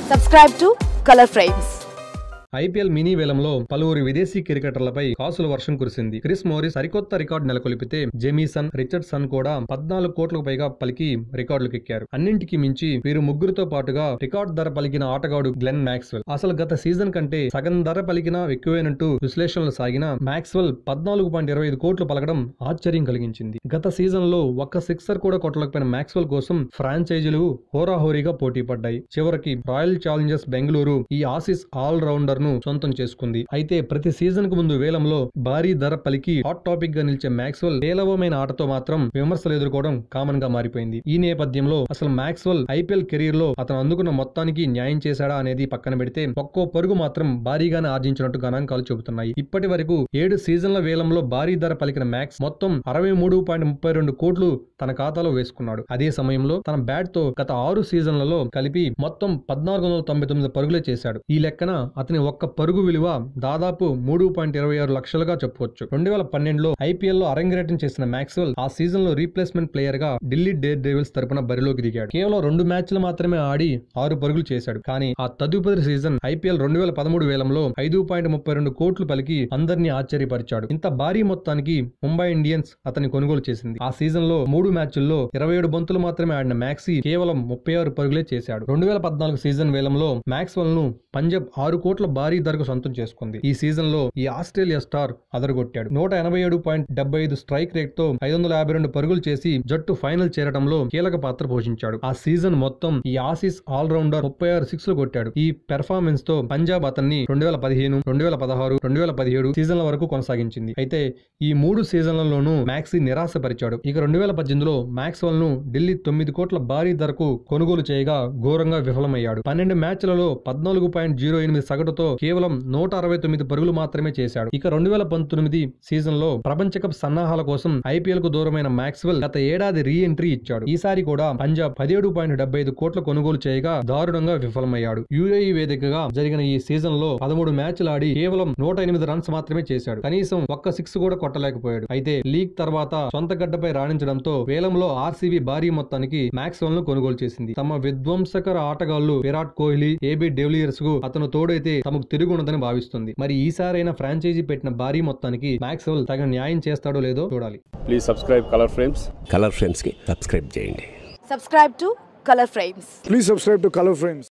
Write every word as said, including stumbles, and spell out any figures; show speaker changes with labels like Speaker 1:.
Speaker 1: Subscribe to Color Frames.
Speaker 2: IPL mini వేలంలో పలువురు విదేశీ క్రికెటర్లపై కాసుల వర్షం కురిసింది. క్రిస్ మోరిస్ సరికొత్త రికార్డు నెలకొల్పితే జెమీసన్, రిచర్డ్సన్ కూడా పద్నాలుగు కోట్లకు పైగా పలికి రికార్డులకెక్కారు. అన్నింటికి మించి వీరు ముగ్గురుతో పాటుగా రికార్డు ధర పలికిన ఆటగాడు గ్లెన్ మ్యాక్స్వెల్. అసలు గత సీజన్ కంటే సగం ధర పలికినా ఎక్కువేనంటూ విశ్లేషణలు సాగిన మ్యాక్స్వెల్ పద్నాలుగు పాయింట్ ఇరవై ఐదు కోట్లు పలకడం ఆశ్చర్యం కలిగించింది. గత సీజన్ లో ఒక్క సిక్సర్ కూడా కొట్టలేకపోయిన మ్యాక్స్వెల్ కోసం ఫ్రాంచైజీలు హోరాహోరీగా పోటీ పడ్డాయి. చివరికి రాయల్ ఛాలెంజర్స్ బెంగళూరు ఈ ఆసీస్ ఆల్ రౌండర్ ను సొంతం చేసుకుంది. అయితే ప్రతి సీజన్ కు ముందు వేలంలో భారీ ధర పలికి హాట్ టాపిక్ గా నిలిచే మ్యాక్స్వెల్ పేలవమైన ఆటతో మాత్రం విమర్శలు ఎదుర్కోవడం కామన్ గా మారిపోయింది. ఈ నేపథ్యంలో అసలు మ్యాక్స్వెల్ ఐపీఎల్ కెరీర్ లో అతను అందుకున్న మొత్తానికి న్యాయం చేశాడా అనేది పక్కన పెడితే ఒక్కో పరుగు మాత్రం భారీగానే ఆర్జించినట్టు గణాంకాలు చెబుతున్నాయి. ఇప్పటి వరకు ఏడు సీజన్ల వేలంలో భారీ ధర పలికిన మ్యాక్స్ మొత్తం అరవై మూడు పాయింట్ ముప్పై రెండు కోట్లు తన ఖాతాలో వేసుకున్నాడు. అదే సమయంలో తన బ్యాట్ తో గత ఆరు సీజన్లలో కలిపి మొత్తం పద్నాలుగు వందల తొంభై తొమ్మిది పరుగులే చేశాడు. ఈ లెక్కన అతని ఒక్క పరుగు విలువ దాదాపు మూడు పాయింట్ ఇరవై ఆరు లక్షలుగా చెప్పవచ్చు. రెండు వేల పన్నెండులో ఐపీఎల్ లో అరంగేటం చేసిన మ్యాక్స్వెల్ ఆ సీజన్ లో రీప్లేస్మెంట్ ప్లేయర్ గా ఢిల్లీ డేర్ డెవిల్స్ తరపున బరిలోకి దిగాడు. కేవలం రెండు మ్యాచ్లు మాత్రమే ఆడి ఆరు పరుగులు చేశాడు. కానీ ఆ తదుపరి సీజన్ ఐపీఎల్ రెండు వేల పదమూడు వేలంలో ఐదు పాయింట్ ముప్పై రెండు కోట్లు పలికి అందరినీ ఆశ్చర్యపరిచాడు. ఇంత భారీ మొత్తానికి ముంబై ఇండియన్స్ అతన్ని కొనుగోలు చేసింది. ఆ సీజన్ లో మూడు మ్యాచ్ల్లో ఇరవై ఏడు బంతులు మాత్రమే ఆడిన మ్యాక్సీ కేవలం ముప్పై ఆరు పరుగులే చేశాడు. రెండు వేల పద్నాలుగు సీజన్ వేలంలో మ్యాక్స్వెల్ ను పంజాబ్ ఆరు కోట్ల భారీ ధరకు సొంతం చేసుకుంది. ఈ సీజన్ లో ఈ ఆస్ట్రేలియా స్టార్ అదరగొట్టాడు. నూట ఎనభై ఏడు పాయింట్ డెబ్బై ఐదు స్ట్రైక్ రేట్ తో ఐదు వందల యాభై రెండు పరుగులు చేసి జట్టు ఫైనల్ చేరడంలో కీలక పాత్ర పోషించాడు. ఆ సీజన్ మొత్తం ఈ ఆసీస్ ఆల్ రౌండర్ ముప్పై ఆరు సిక్స్ లు కొట్టాడు. ఈ పెర్ఫార్మెన్స్ తో పంజాబ్ అతన్ని రెండు వేల పదిహేను, రెండు వేల పదహారు, రెండు వేల పదిహేడు సీజన్ల వరకు కొనసాగించింది. అయితే ఈ మూడు సీజన్లలోనూ మ్యాక్సీ నిరాశపరిచాడు. ఇక రెండు వేల పద్దెనిమిదిలో మ్యాక్స్వెల్ ను ఢిల్లీ తొమ్మిది కోట్ల భారీ ధరకు కొనుగోలు చేయగా ఘోరంగా విఫలమయ్యాడు. పన్నెండు మ్యాచ్లలో పద్నాలుగు పాయింట్ జీరో ఎనిమిది సగటుతో కేవలం నూట అరవై తొమ్మిది పరుగులు మాత్రమే చేశాడు. ఇక రెండు వేల పంతొమ్మిది సీజన్ లో ప్రపంచ కప్ సన్నాహాల కోసం ఐపీఎల్ కు దూరమైన మ్యాక్స్వెల్ గత ఏడాది రీ ఎంట్రీ ఇచ్చాడు. ఈసారి కూడా పంజాబ్ పదిహేడు పాయింట్ డెబ్బై ఐదు కోట్ల కొనుగోలు చేయగా దారుణంగా విఫలమయ్యాడు. యూఏఈ వేదికగా జరిగిన ఈ సీజన్ లో పదమూడు మ్యాచ్లు ఆడి కేవలం నూట ఎనిమిది రన్స్ మాత్రమే చేశాడు. కనీసం ఒక్క సిక్స్ కూడా కొట్టలేకపోయాడు. అయితే లీగ్ తర్వాత సొంత గడ్డపై రాణించడంతో వేలంలో ఆర్సీబీ భారీ మొత్తానికి మ్యాక్స్వెల్ ను కొనుగోలు చేసింది. తమ విధ్వంసకర ఆటగాళ్లు విరాట్ కోహ్లీ, ఏబీ డెవిలియర్స్ కు అతను తోడైతే తమకు తిరుగుండదని భావిస్తుంది. మరి ఈసారైనా ఫ్రాంచైజీ పెట్టిన భారీ మొత్తానికి మ్యాక్స్వెల్ తగిన న్యాయం చేస్తాడో లేదో చూడాలి.
Speaker 3: Please subscribe Color Frames.
Speaker 4: Color Frames కి సబ్స్క్రైబ్ చేయండి.
Speaker 1: Subscribe to Color Frames.
Speaker 5: Please subscribe to Color Frames.